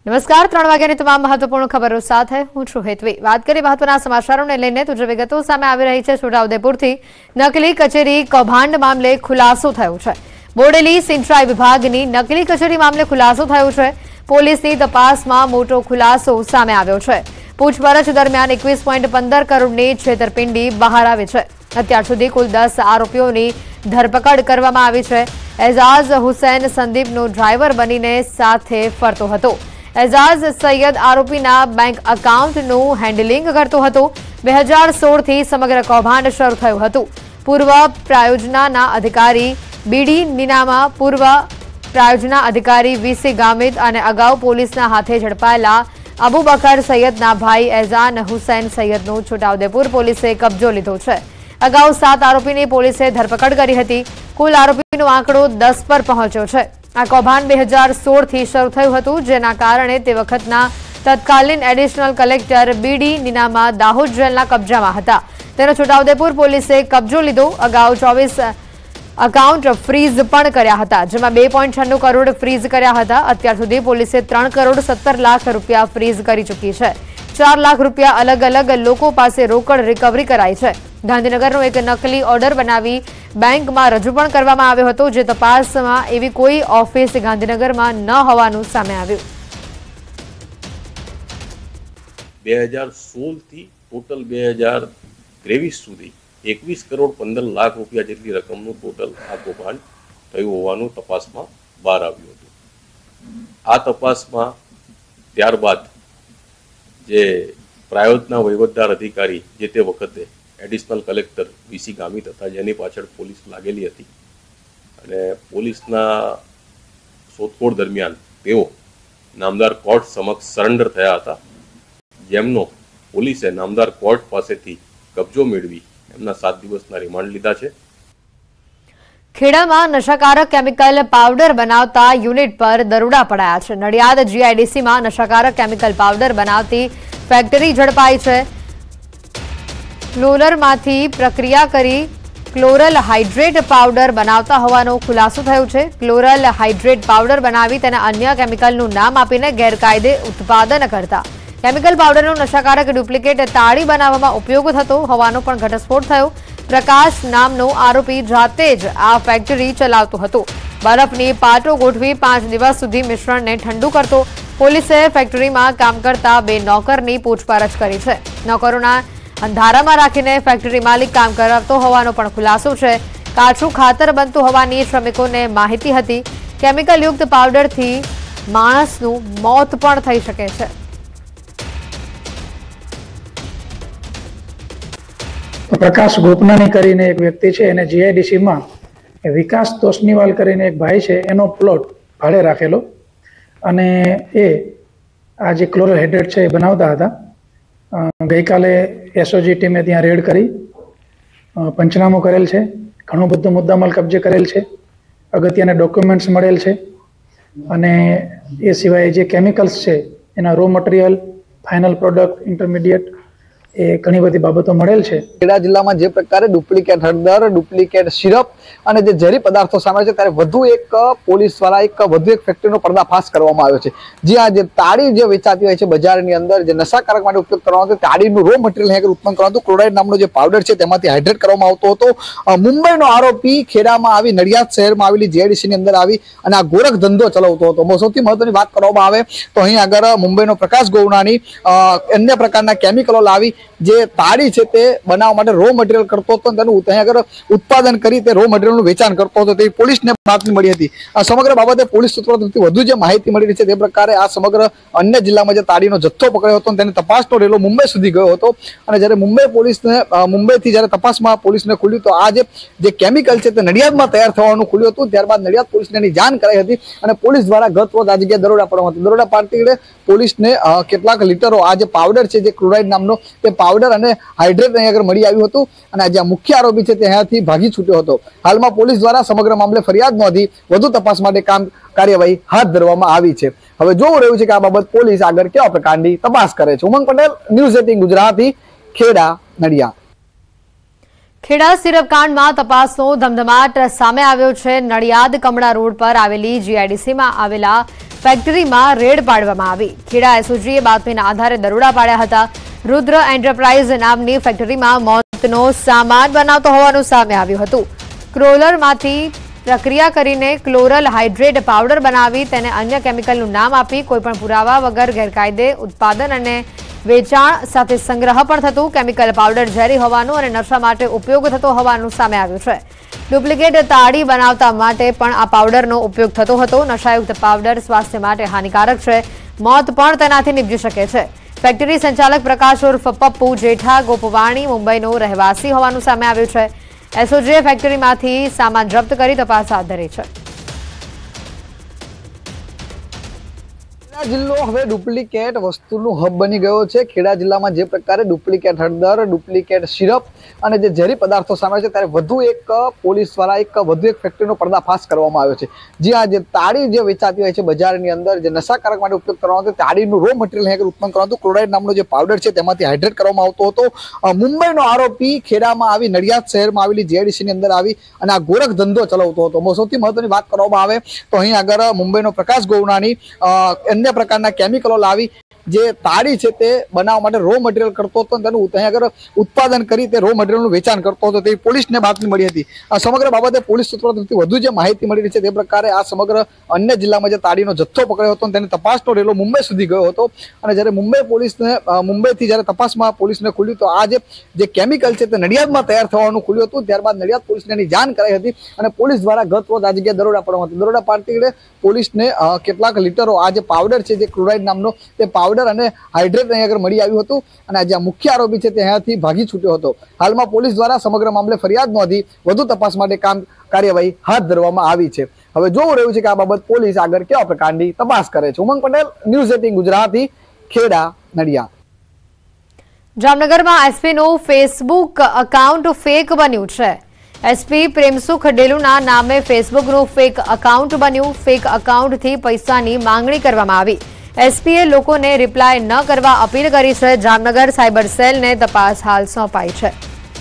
नमस्कार 3 વાગ્યાની તમામ મહત્વપૂર્ણ ખબરો સાથે હું છું હેતવી। વાત કરીએ મહત્વના સમાચારોને લઈને તો જે વિગતો સામે આવી રહી છે છોટાઉદેપુરથી નકલી કચેરી કૌભાંડ મામલે ખુલાસો થયો છે। બોડેલી સિંચાઈ વિભાગની નકલી કચેરી મામલે ખુલાસો થયો છે। પોલીસની તપાસમાં મોટો ખુલાસો સામે આવ્યો છે। પૂછપરછ દરમિયાન 21.15 કરોડની છેતરપિંડી બહાર આવી છે। અત્યાર સુધી કુલ 10 આરોપીઓની ધરપકડ કરવામાં આવી છે। એઝાઝ હુસૈન સંદીપનો ડ્રાઈવર બનીને સાથે ફરતો હતો। एजाज सैयद आरोपीना बैंक अकाउंटનું હેન્ડલિંગ કરતો હતો। 2016 થી સમગ્ર કૌભાંડ શરૂ થયું હતું। પૂર્વ પ્રાયોજના અધિકારી બીડી નીનામા, પૂર્વ પ્રાયોજના અધિકારી વીસી ગામિત અને અગાઉ પોલીસના હાથે ઝડપાયેલા અબુબકર સૈયદના ભાઈ એઝાન હુસૈન સૈયદનો છોટાઉદેપુર પોલીસે કબજો લીધો છે। અગાઉ 7 આરોપીની પોલીસે ધરપકડ કરી હતી। કુલ આરોપીનો આંકડો 10 પર પહોંચ્યો છે। આ કૌભાંડ 2016 થી શરૂ થયું હતું, જેના કારણે તે વખતના તત્કાલીન additional collector BD Ninama Dahod જેલના કબજામાં હતા। તેનો છોટાઉદેપુર પોલીસે કબજો લીધો। અગાઉ 24 અકાઉન્ટ ફ્રીઝ પણ કર્યા હતા, જેમાં 2.96 કરોડ ફ્રીઝ કર્યા હતા। અત્યાર સુધી પોલીસે 3 કરોડ 17 લાખ રૂપિયા ફ્રીઝ કરી ચૂકી છે। 4 લાખ રૂપિયા अलग अलग लोको पासे रोकड़ रिकवरी कराई है। गांधीनगरનો એક નકલી ઓર્ડર બનાવી બેંકમાં રજૂ પણ કરવામાં આવ્યો હતો, જે તપાસમાં એવી કોઈ ઓફિસ ગાંધીનગરમાં ન હોવાનું સામે આવ્યું। 2016 થી ટોટલ 2023 સુધી 21 કરોડ 15 લાખ રૂપિયા જેટલી રકમનું ટોટલ આ કૌભાંડ થયું હોવાનું તપાસમાં બહાર આવ્યું હતું। આ તપાસમાં ત્યારબાદ જે પ્રાયોજના વહીવટદાર અધિકારી જે તે વખતે એડિશનલ કલેક્ટર વીસી ગામિત હતા, જેની પાછળ પોલીસ લાગેલી હતી અને પોલીસના શોધખોળ દરમિયાન તેઓ નામદાર કોર્ટ સમક્ષ સરેન્ડર થયા હતા, જેમનો પોલીસે નામદાર કોર્ટ પાસેથી કબજો મેળવી એમના 7 દિવસના રિમાન્ડ લીધા છે। ખેડામાં નશાકારક કેમિકલ પાવડર બનાવતા યુનિટ પર દરોડા પડાયા છે। નડિયાદ જીઆઈડીસીમાં નશાકારક કેમિકલ પાવડર બનાવતી ફેક્ટરી ઝડપાઈ છે। ક્લોરલમાંથી પ્રક્રિયા કરી ક્લોરલ હાઇડ્રેટ પાવડર બનાવતા હોવાનો ખુલાસો થયો છે। ક્લોરલ હાઇડ્રેટ પાવડર બનાવી તેના અન્ય કેમિકલનું નામ આપીને ગેરકાયદે ઉત્પાદન કરતા કેમિકલ પાવડરનો નશાકારક ડુપ્લિકેટ તાળી બનાવવામાં ઉપયોગ થતો હોવાનો પણ ઘટસ્ફોટ થયો। પ્રકાશ નામનો આરોપી જાતે જ આ ફેક્ટરી ચલાવતો હતો। બરફની પાટો ગોઠવી 5 દિવસ સુધી મિશ્રણને ઠંડુ કરતો। પોલીસે ફેક્ટરીમાં કામ કરતા 2 નોકરની પૂછપરછ કરી છે। નોકરોના અંધારામાં રાખીને ફેક્ટરી માલિક કામ કરાવતો હોવાનો પણ ખુલાસો છે। કાચું ખાતર બનતું હોવાની શ્રમિકોને માહિતી હતી। કેમિકલયુક્ત પાવડરથી માણસનું મોત પણ થઈ શકે છે। प्रकाश गोपनानी करीने एक व्यक्ति है एने जीआईडीसी में विकास तोष्णीवाल करीने एक भाई है एनो प्लॉट भाड़े राखेलो अने ए आज क्लोरल हाइड्रेट है बनावता था। गई काले एसओजी टीमे त्यां रेड करी पंचनामो करेल है। घणो बधो मुद्दामाल कब्जे करेल है। अगत्यना डॉक्यूमेंट्स मळेल है अने ए सिवाय जे केमिकल्स है एना raw material, final product, intermediate એ ઘણી બધી બાબતો મળેલ છે। ખેડા જિલ્લામાં જે પ્રકારે ડુપ્લિકેટ હળદર, ડુપ્લિકેટ સિરપ અને જે ઝેરી પદાર્થો સામે છે, ત્યારે વધુ એક પોલીસ દ્વારા વધુ એક ફેક્ટરીનો પર્દાફાશ કરવામાં આવ્યો છે। જ્યાં જે તાળી જે વેચાતી હોય છે બજારની અંદર, જે નશાકારક માટે ઉપયોગ કરવામાં આવતો તાળીનું રો મટીરિયલ ઉત્પન્ન કરવાનું ક્લોરાઇડ નામનો જે પાવડર છે તેમાંથી હાઇડ્રેટ કરવામાં આવતો હતો। મુંબઈનો આરોપી ખેડામાં આવી નડિયાદ શહેરમાં આવેલી જીઆઈડીસીની અંદર આવી અને આ ગોરખ ધંધો ચલાવતો હતો। સૌથી મહત્વની વાત કરવામાં આવે તો અહીં આગળ મુંબઈનો પ્રકાશ ગોવનાની અન્ય પ્રકારના કેમિકલો લાવી જે તાળી છે તે બનાવવા માટે રો મટીરિયલ કરતો હતો, તેનું ત્યાં આગળ ઉત્પાદન કરી તે રો મટીરિયલનું વેચાણ કરતો હતો। તે પોલીસને બાતમી મળી હતી। આ સમગ્ર બાબતે પોલીસ સૂત્રોથી વધુ જે માહિતી મળી રહી છે તે પ્રકારે આ સમગ્ર અન્ય જિલ્લામાં જે તાળીનો જથ્થો પકડ્યો હતો તેની તપાસનો રેલો મુંબઈ સુધી ગયો હતો અને જ્યારે મુંબઈ પોલીસને મુંબઈથી જ્યારે તપાસમાં પોલીસને ખુલ્યું તો આ જે કેમિકલ છે તે નડિયાદમાં તૈયાર થવાનું ખુલ્યું હતું। ત્યારબાદ નડિયાદ પોલીસને એની જાણ કરાઈ હતી અને પોલીસ દ્વારા ગત રોજ આ જગ્યાએ દરોડા પાડવામાં હતા। દરોડા પાડતી પોલીસને કેટલાક લીટરો આ જે પાવડર છે, જે ક્લોરાઇડ નામનો તે પાવડર અને હાઇડ્રેટ અહીં આગળ મળી આવ્યું હતું અને જે મુખ્ય આરોપી છે તે અહીંયાથી ભાગી છૂટ્યો હતો। હાલમાં પોલીસ દ્વારા સમગ્ર મામલે ફરિયાદ નોંધી વધુ તપાસ માટે કાર્યવાહી હાથ ધરવામાં આવી છે। હવે જોવું રહ્યું છે કે આ બાબત પોલીસ આગળ કેવા પ્રકારની તપાસ કરે છે। ઉમંગ પટેલ, ન્યૂઝ 18 ગુજરાતી, ખેડા, નડિયાદ। ખેડા સિરપ કાંડમાં તપાસનો ધમધમાટ સામે આવ્યો છે। નડિયાદ કમળા રોડ પર આવેલી જીઆઈડીસીમાં આવેલા ફેક્ટરીમાં રેડ પાડવામાં આવી. ખેડા એસઓજીએ બાતમીના આધારે દરોડા પાડ્યા હતા. રુદ્ર એન્ટરપ્રાઇઝ નામની ફેક્ટરીમાં મોતનો સામાન બનાવતો હોવાનું સામે આવ્યું હતું. ક્રોલરમાંથી પ્રક્રિયા કરીને ક્લોરલ હાઇડ્રેટ પાવડર બનાવી તેને અન્ય કેમિકલનું નામ આપી કોઈપણ પુરાવા વગર ગેરકાયદે ઉત્પાદન અને વેચાણ સાથે સંગ્રહ પણ થતું. કેમિકલ પાવડર ઝેરી હોવાનું અને નશા માટે ઉપયોગ થતો હોવાનું સામે આવ્યું છે. ડુપ્લિકેટ તાળી બનાવતા માટે પણ આ પાવડરનો ઉપયોગ થતો હતો. નશાયુક્ત પાવડર સ્વાસ્થ્ય માટે હાનિકારક છે. મોત પણ તેનાથી નીપજી શકે છે. ફેક્ટરી સંચાલક પ્રકાશ ઉર્ફ પપ્પુ જેઠા ગોપવાણી મુંબઈનો રહેવાસી હોવાનું સામે આવ્યું છે. એસઓજીએ ફેક્ટરીમાંથી સામાન જપ્ત કરી તપાસ હાથ ધરી છે. ખેડા જિલ્લો હવે ડુપ્લિકેટ વસ્તુનું હબ બની ગયો છે. ખેડા જિલ્લામાં જે પ્રકારે ડુપ્લિકેટ હળદર, ડુપ્લિકેટ સિરપ અને જે ઝેરી પદાર્થો સામે છે ત્યારે વધુ એક પોલીસ દ્વારા વધુ એક ફેક્ટરીનો પર્દાફાશ કરવામાં આવ્યો છે. જ્યાં જે તાળી જે વેચાતી હોય છે બજારની અંદર, જે નશાકારક માટે ઉપયોગ કરવામાં આવતો, તાળીનું રો મટીરિયલ અહીં ઉત્પન્ન કરવાનું ક્લોરાઇડ નામનો જે પાવડર છે તેમાંથી હાઇડ્રેટ કરવામાં આવતો હતો. મુંબઈનો આરોપી ખેડામાં આવી નડિયાદ શહેરમાં આવેલી જીઆઈડીસીની અંદર આવી અને આ ગોરખ ધંધો ચલાવતો હતો. સૌથી મહત્વની વાત કરવામાં આવે તો અહીં આગળ મુંબઈનો પ્રકાશ ગોવનાની અન્ય પ્રકારના કેમિકલો લાવી જે તાળી છે તે બનાવવા માટે રો મટીરિયલ કરતો હતો, તેનું અહીં આગળ ઉત્પાદન કરી તે રો મટીરિયલનું વેચાણ કરતો હતો. તે પોલીસને બાતમી મળી હતી. આ સમગ્ર બાબતે પોલીસ સૂત્રો તરફથી વધુ જે માહિતી મળી રહી છે તે પ્રકારે આ સમગ્ર અન્ય જિલ્લામાં જે તાળીનો જથ્થો પકડ્યો હતો તેની તપાસનો રેલો મુંબઈ સુધી ગયો હતો. અને જ્યારે મુંબઈથી જ્યારે તપાસમાં પોલીસને ખુલ્યું તો આ જે કેમિકલ છે તે નડિયાદમાં તૈયાર થવાનું ખુલ્યું હતું. ત્યારબાદ નડિયાદ પોલીસને એની જાણ કરાઈ હતી અને પોલીસ દ્વારા ગત રોજ આ જગ્યાએ દરોડા પાડવામાં હતા. દરોડા પાડતી પોલીસને કેટલાક લીટરો આ જે પાવડર છે, જે ક્લોરાઇડ નામનો તે પાવડર અને હાઇડ્રેટ અહીં આગળ મળી આવ્યું હતું અને આ જે મુખ્ય આરોપી છે તે અહીંયાથી ભાગી છૂટ્યો હતો. હાલમાં પોલીસ દ્વારા સમગ્ર મામલે ફરિયાદ નોંધી વધુ તપાસ માટે કાર્યવાહી હાથ ધરવામાં આવી છે. હવે જોવું રહ્યું છે કે આ બાબત પોલીસ આગળ કેવા પ્રકારની તપાસ કરે છે. ઉમંગ પટેલ, ન્યૂઝ 18 ગુજરાતી, ખેડા, નડિયાદ. જામનગરમાં એસપીનું ફેસબુક એકાઉન્ટ ફેક બન્યું છે. એસપી પ્રેમસુખ ડેલુના નામે ફેસબુકનું ફેક એકાઉન્ટ બન્યું. ફેક એકાઉન્ટથી પૈસાની માંગણી કરવામાં આવી. એસપીએ લોકોને રિપ્લાય ન કરવા અપીલ કરી છે. જામનગર સાયબર સેલને તપાસ હાલ સોંપાઈ છે.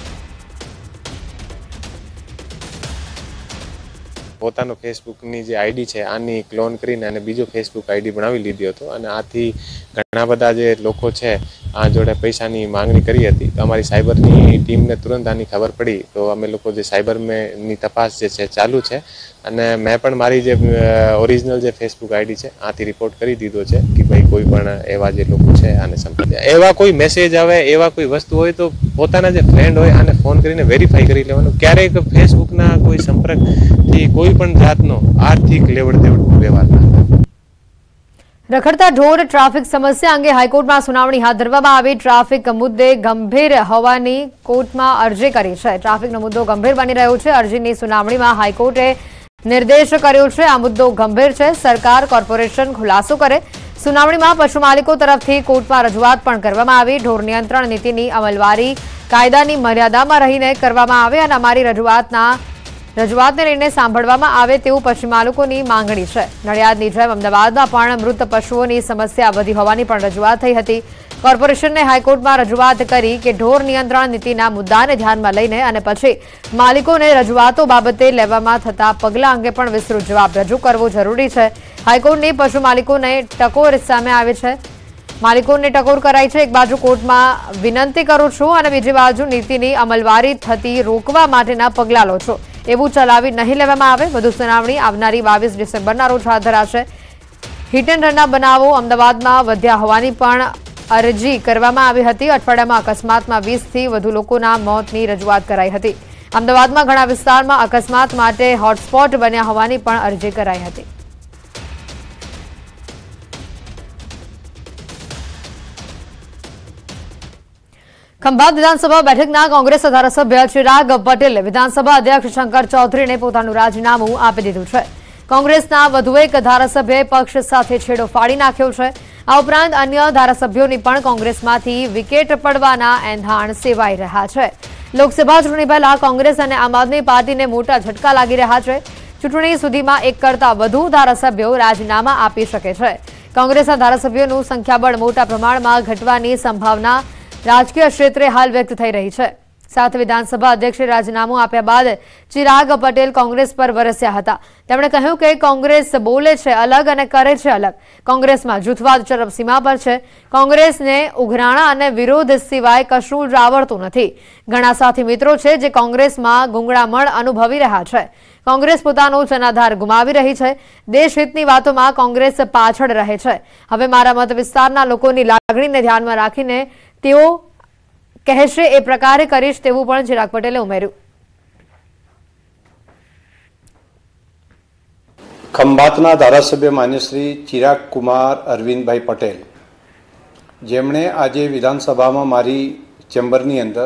પોતાનો ફેસબુકની જે આઈડી છે આની ક્લોન કરીને અને બીજો ફેસબુક આઈડી બનાવી લીધી હતો અને આથી ઘણા બધા જે લોકો છે આ જોડે પૈસાની માંગણી કરી હતી. તો અમારી સાયબરની ટીમને તુરંત આની ખબર પડી તો અમે લોકો જે સાયબરની તપાસ જે છે ચાલુ છે અને મેં પણ મારી જે ઓરિજિનલ જે ફેસબુક આઈડી છે આથી રિપોર્ટ કરી દીધો છે કે ભાઈ કોઈ પણ એવા જે લોકો છે આને સંપર્ક, એવા કોઈ મેસેજ આવે, એવા કોઈ વસ્તુ હોય તો પોતાના જે ફ્રેન્ડ હોય આને ફોન કરીને વેરીફાઈ કરી લેવાનું. ક્યારેક ફેસબુકના કોઈ સંપર્કથી કોઈ પણ જાતનો આર્થિક લેવડ દેવડ વ્યવહાર ના થાય. રખડતા ઢોર ટ્રાફિક સમસ્યા અંગે હાઈકોર્ટમાં સુનાવણી હાથ ધરવામાં આવી. ટ્રાફિક મુદ્દે ગંભીર હોવાની કોર્ટમાં અરજી કરી છે. ટ્રાફિકનો મુદ્દો ગંભીર બની રહ્યો છે. અરજીની સુનાવણીમાં હાઈકોર્ટે નિર્દેશ કર્યો છે આ મુદ્દો ગંભીર છે, સરકાર કોર્પોરેશન ખુલાસો કરે. સુનાવણીમાં પશુ માલિકો તરફથી કોર્ટમાં રજૂઆત પણ કરવામાં આવી. ઢોર નિયંત્રણ નીતિની અમલવારી કાયદાની મર્યાદામાં રહીને કરવામાં આવે અને અમારી રજૂઆતને લઈને સાંભળવામાં આવે તેવું પશુ માલિકોની માંગણી છે. નડિયાદની જેમ અમદાવાદમાં પણ મૃત પશુઓની સમસ્યા વધી હોવાની પણ રજૂઆત થઈ હતી. કોર્પોરેશનને હાઈકોર્ટમાં રજૂઆત કરી કે ઢોર નિયંત્રણ નીતિના મુદ્દાને ધ્યાનમાં લઈને અને પછી માલિકોને રજૂઆતો બાબતે લેવામાં થતા પગલાં અંગે પણ વિસ્તૃત જવાબ રજૂ કરવો જરૂરી છે. હાઈકોર્ટની પશુ માલિકોને ટકોર સામે આવે છે. માલિકોને ટકોર કરાઈ છે. એક બાજુ કોર્ટમાં વિનંતી કરું છું અને બીજી બાજુ નીતિની અમલવારી થતી રોકવા માટેના પગલાં લો છો એવું ચલાવી નહીં લેવામાં આવે. વધુ સુનાવણી આવનારી 22 ડિસેમ્બરના રોજ હાથ ધરાશે. હિટ એન્ડ રનના બનાવો અમદાવાદમાં વધ્યા હોવાની પણ અરજી કરવામાં આવી હતી. અઠવાડિયામાં અકસ્માતમાં 20થી વધુ લોકોના મોતની રજૂઆત કરાઈ હતી. અમદાવાદમાં ઘણા વિસ્તારમાં અકસ્માત માટે હોટસ્પોટ બન્યા હોવાની પણ અરજી કરાઈ હતી. ખંભાત વિધાનસભા બેઠકના કોંગ્રેસ ધારાસભ્ય ચિરાગ પટેલે વિધાનસભા અધ્યક્ષ શંકર ચૌધરીને પોતાનું રાજીનામું આપી દીધું છે. કોંગ્રેસના વધુ એક ધારાસભ્યએ પક્ષ સાથે છેડો ફાડી નાખ્યો છે. આ ઉપરાંત અન્ય ધારાસભ્યોની પણ કોંગ્રેસમાંથી વિકેટ પડવાના એંધાણ સેવાઈ રહ્યા છે. લોકસભા ચૂંટણી પહેલા કોંગ્રેસ અને આમ આદમી પાર્ટીને મોટા ઝટકા લાગી રહ્યા છે. ચૂંટણી સુધીમાં એક કરતા વધુ ધારાસભ્યો રાજીનામા આપી શકે છે. કોંગ્રેસના ધારાસભ્યોનું સંખ્યાબળ મોટા પ્રમાણમાં ઘટવાની સંભાવના રાજકીય ક્ષેત્રે હાલ વ્યક્ત થઈ રહી છે. સાથે વિધાનસભા અધ્યક્ષે રાજીનામું આપ્યા બાદ ચિરાગ પટેલ કોંગ્રેસ પર વરસ્યા હતા। તેમણે કહ્યું કે કોંગ્રેસ બોલે છે અલગ અને કરે છે અલગ। કોંગ્રેસમાં જૂથવાદ ચરમસીમા પર છે। કોંગ્રેસને ઉઘરાણા અને વિરોધ સિવાય કશું જ આવડતું નથી। ઘણા સાથી મિત્રો છે જે કોંગ્રેસમાં ગૂંગળામણ અનુભવી રહ્યા છે। કોંગ્રેસ પોતાનો જનાધાર ગુમાવી રહી છે। દેશહિતની વાતોમાં કોંગ્રેસ પાછળ રહે છે। હવે મારા મત વિસ્તારના લોકોની લાગણીને ધ્યાનમાં રાખીને તેઓ કહેશે એ પ્રકારે કરીશ તેવું પણ ચિરાગ પટેલે ઉમેર્યું। ખંભાતના ધારાસભ્ય માન્ય શ્રી ચિરાગ કુમાર અરવિંદભાઈ પટેલ, જેમણે આજે વિધાનસભામાં મારી ચેમ્બરની અંદર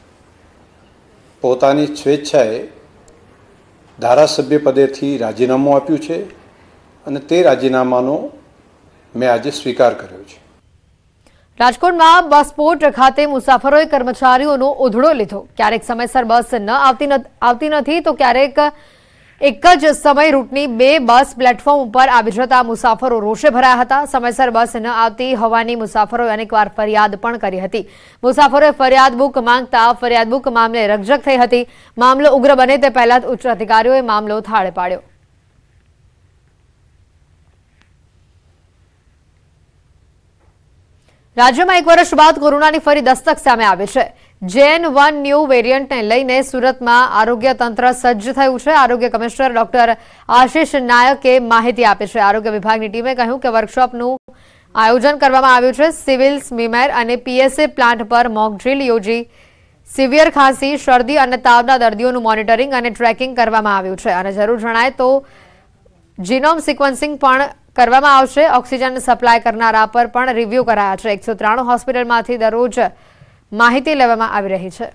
પોતાની સ્વેચ્છાએ ધારાસભ્ય પદેથી રાજીનામું આપ્યું છે અને તે રાજીનામાનો મેં આજે સ્વીકાર કર્યો છે। રાજકોટમાં બસપોર્ટ ખાતે મુસાફરોએ કર્મચારીઓનો ઉધડો લીધો। ક્યારેક સમયસર બસ ન આવતી નથી તો ક્યારેક એક જ સમય રૂટની 2 બસ પ્લેટફોર્મ ઉપર આવી જતા મુસાફરો રોષે ભરાયા હતા। સમયસર બસ ન આવતી હોવાની મુસાફરોએ અનેકવાર ફરિયાદ પણ કરી હતી। મુસાફરોએ ફરિયાદ બુક માંગતા ફરિયાદ બુક મામલે રકઝક થઈ હતી। મામલો ઉગ્ર બને તે પહેલા જ ઉચ્ચ અધિકારીઓએ મામલો થાળે પાડ્યો। રાજ્યમાં 1 વર્ષ બાદ કોરોનાની ફરી દસ્તક સામે આવી છે। જેન 1 ન્યૂ વેરિયન્ટને લઈને સુરતમાં આરોગ્ય તંત્ર સજ્જ થયું છે। આરોગ્ય કમિશનર ડોક્ટર આશિષ નાયકે માહિતી આપી છે। આરોગ્ય વિભાગની ટીમે કહ્યું કે વર્કશોપનું આયોજન કરવામાં આવ્યું છે। સિવિલ સ્મીમેર અને પીએસએ પ્લાન્ટ પર મોક ડ્રીલ યોજી સિવિયર ખાંસી, શરદી અને તાવના દર્દીઓનું મોનિટરિંગ અને ટ્રેકિંગ કરવામાં આવ્યું છે અને જરૂર જણાય તો જીનોમ સિક્વન્સિંગ પણ કરવામાં આવશે। ઓક્સિજન સપ્લાય કરનારા પર પણ રિવ્યુ કરાયા છે। 193 હોસ્પિટલમાંથી દરરોજ માહિતી લેવામાં આવી રહી છે।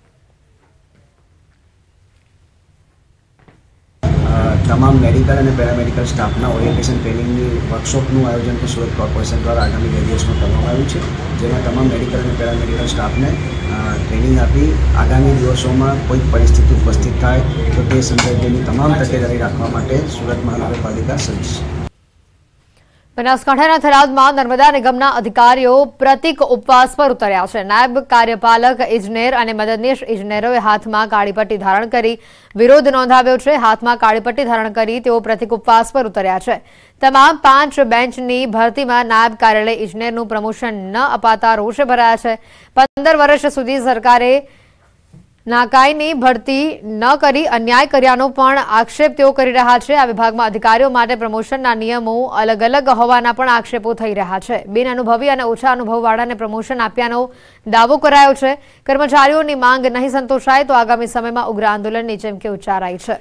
તમામ મેડિકલ અને પેરામેડિકલ સ્ટાફના ઓરિએન્ટેશન ટ્રેનિંગની વર્કશોપનું આયોજન પણ સુરત કોર્પોરેશન દ્વારા આગામી 2 દિવસમાં કરવામાં આવ્યું છે, જેમાં તમામ મેડિકલ અને પેરામેડિકલ સ્ટાફને ટ્રેનિંગ આપી આગામી દિવસોમાં કોઈ પરિસ્થિતિ ઉપસ્થિત થાય તો તે સંદર્ભેની તમામ તકેદારી રાખવા માટે સુરત મહાનગરપાલિકા સજ્જ છે। બનાસકાંઠાના થરાદમાં નર્મદા નિગમના અધિકારીઓ પ્રતિક ઉપવાસ પર ઉતર્યા છે। નાયબ કાર્યપાલક ઇજનેર અને મદદનીશ ઇજનેરોએ હાથમાં કાળી પટ્ટી ધારણ કરી વિરોધ નોંધાવ્યો છે। હાથમાં કાળી પટ્ટી ધારણ કરી તેઓ પ્રતિક ઉપવાસ પર ઉતર્યા છે। તમામ 5 બેન્ચની ભરતીમાં નાયબ કાર્યાલય ઇજનેરનું પ્રમોશન ન અપાતા રોષે ભરાયા છે। 15 વર્ષ સુધી સરકારે નાકાઈની ભરતી ન કરી અન્યાય કર્યાનો પણ આક્ષેપ તેઓ કરી રહ્યા છે। આ વિભાગમાં અધિકારીઓ માટે પ્રમોશનના નિયમો અલગ અલગ હોવાના પણ આક્ષેપો થઈ રહ્યા છે। બિનઅનુભવી અને ઓછા અનુભવવાળાને પ્રમોશન આપ્યાનો દાવો કરાયો છે। કર્મચારીઓની માંગ નહીં સંતોષાય તો આગામી સમયમાં ઉગ્ર આંદોલનની ચીમકી ઉચ્ચારાઈ છે।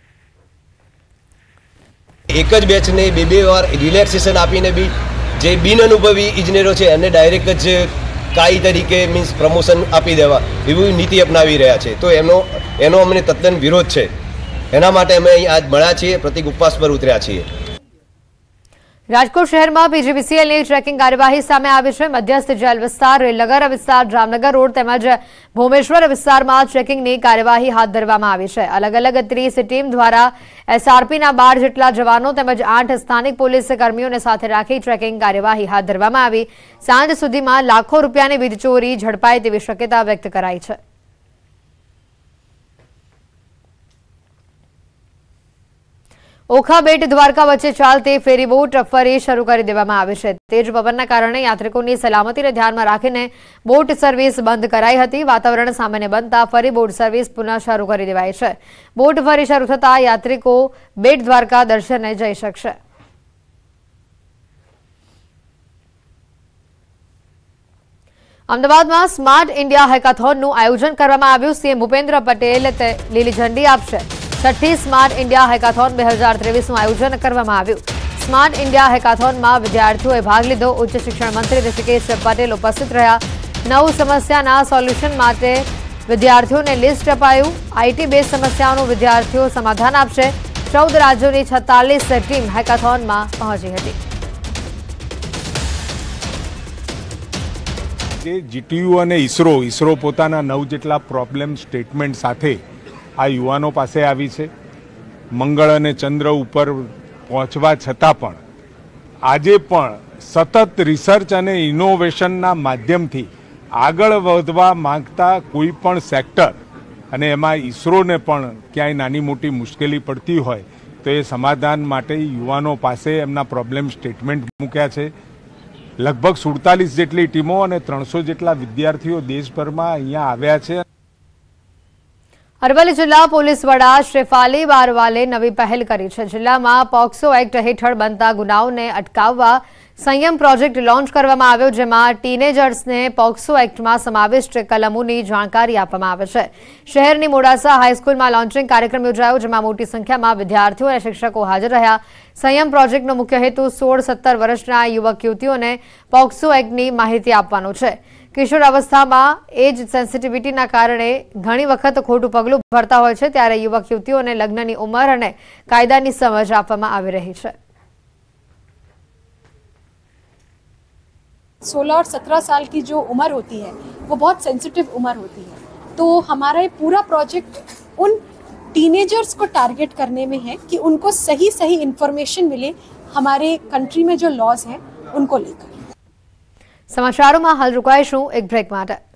એક જ બેચને 2 વાર રિલેક્સેશન આપીને બી જે બિનઅનુભવી ઇજનેરો છે એને ડાયરેક્ટ જ કાઈ તરીકે મીન્સ પ્રમોશન આપી દેવા એવી નીતિ અપનાવી રહ્યા છે, તો એનો અમને તદ્દન વિરોધ છે। એના માટે અમે અહીં આજ મળ્યા છીએ, પ્રતિક ઉપવાસ પર ઉતર્યા છીએ। રાજકોટ શહેરમાં પીજીવીસીએલની ટ્રેકિંગ કાર્યવાહી સામે આવી છે। મધ્યસ્થ જેલ વિસ્તાર, રેલનગર વિસ્તાર, જામનગર રોડ તેમજ ભોમેશ્વર વિસ્તારમાં ટ્રેકિંગની કાર્યવાહી હાથ ધરવામાં આવી છે। અલગ અલગ 30 ટીમ દ્વારા એસઆરપીના 12 જેટલા જવાનો તેમજ 8 સ્થાનિક પોલીસ કર્મીઓને સાથે રાખી ટ્રેકિંગ કાર્યવાહી હાથ ધરવામાં આવી। સાંજ સુધીમાં લાખો રૂપિયાની વીજ ચોરી ઝડપાય તેવી શક્યતા વ્યક્ત કરાઈ છે। ઓખા બેટ દ્વારકા વચ્ચે ચાલતી ફેરીબોટ ફરી શરૂ કરી દેવામાં આવી છે। તેજ પવનના કારણે યાત્રિકોની સલામતીને ધ્યાનમાં રાખીને બોટ સર્વિસ બંધ કરાઈ હતી। વાતાવરણ સામાન્ય બનતા ફરી બોટ સર્વિસ પુનઃ શરૂ કરી દેવાઈ છે। બોટ ફરી શરૂ થતા યાત્રિકો બેટ દ્વારકા દર્શને જઈ શકશે। અમદાવાદમાં સ્માર્ટ ઇન્ડિયા હેકાથોનનું આયોજન કરવામાં આવ્યું। સીએમ ભૂપેન્દ્ર પટેલ લીલી ઝંડી આપશે। 6ઠ્ઠી સ્માર્ટ ઇન્ડિયા હેકાથોન 2023નું આયોજન કરવામાં આવ્યું। સ્માર્ટ ઇન્ડિયા હેકાથોનમાં વિદ્યાર્થીઓએ ભાગ લીધો। ઉચ્ચ શિક્ષણ મંત્રી ઋષિકેશ પટેલ ઉપસ્થિત રહ્યા। 9 સમસ્યાના સોલ્યુશન માટે વિદ્યાર્થીઓને લિસ્ટ અપાયું। આઈટી બેઝ સમસ્યાઓનું વિદ્યાર્થીઓ સમાધાન આપશે। 14 રાજ્યોની 46 ટીમ હેકાથોનમાં પહોંચી હતી। જીટીયુ અને ઈસરો પોતાના 9 જેટલા પ્રોબ્લેમ સ્ટેટમેન્ટ સાથે આ યુવાનો પાસે આવી છે। મંગળ અને ચંદ્ર ઉપર પહોંચવા છતાં પણ આજે પણ સતત રિસર્ચ અને ઇનોવેશનના માધ્યમથી આગળ વધવા માંગતા કોઈ પણ સેક્ટર અને એમાં ઈસરોને પણ ક્યાંય નાની મોટી મુશ્કેલી પડતી હોય તો એ સમાધાન માટે યુવાનો પાસે એમના પ્રોબ્લેમ સ્ટેટમેન્ટ મૂક્યા છે. લગભગ 47 જેટલી ટીમો અને 300 જેટલા વિદ્યાર્થીઓ દેશભરમાં અહીંયા આવ્યા છે. અરવલ્લી જિલ્લા પોલીસ વડા શ્રીફાલી બારવાલે નવી પહેલ કરી છે. જિલ્લામાં પોક્સો એક્ટ હેઠળ બનતા ગુનાઓને અટકાવવા સંયમ પ્રોજેક્ટ લોન્ચ કરવામાં આવ્યો, જેમાં ટીનેજર્સને પોક્સો એક્ટમાં સમાવિષ્ટ કલમોની જાણકારી આપવામાં આવે છે. શહેરની મોડાસા હાઈસ્કૂલમાં લોન્ચિંગ કાર્યક્રમ યોજાયો, જેમાં મોટી સંખ્યામાં વિદ્યાર્થીઓ અને શિક્ષકો હાજર રહ્યા. સંયમ પ્રોજેક્ટનો મુખ્ય હેતુ 16-17 વર્ષના યુવક યુવતીઓને પોક્સો એક્ટની માહિતી આપવાનો છે. કિશોર અવસ્થામાં એજ સેન્સિટિવિટીના કારણે ઘણી વખત ખોટું પગલું ભરતા હોય છે, ત્યારે યુવક યુવતીઓને લગ્નની ઉંમર અને કાયદાની સમજ આપવામાં આવી રહી છે. 16 और 17 साल की जो उम्र होती है वो बहुत सेंसिटिव उम्र होती है, तो हमारा ये पूरा प्रोजेक्ट उन टीनेजर्स को टारगेट करने में है कि उनको सही सही इन्फॉर्मेशन मिले हमारे कंट्री में जो लॉज हैं उनको लेकर. समाचारों में हाल रुकाईशुं एक ब्रेक માટે.